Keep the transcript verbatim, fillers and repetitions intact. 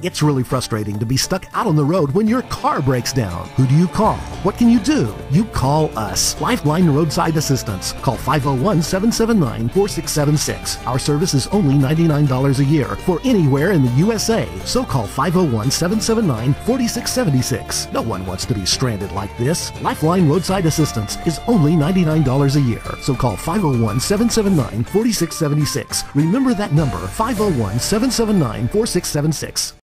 It's really frustrating to be stuck out on the road when your car breaks down. Who do you call? What can you do? You call us. LifeLine Roadside Assistance. Call five oh one, seven seven nine, four six seven six. Our service is only ninety-nine dollars a year for anywhere in the U S A. So call five oh one, seven seven nine, four six seven six. No one wants to be stranded like this. LifeLine Roadside Assistance is only ninety-nine dollars a year. So call five oh one, seven seven nine, four six seven six. Remember that number, five oh one, seven seven nine, four six seven six.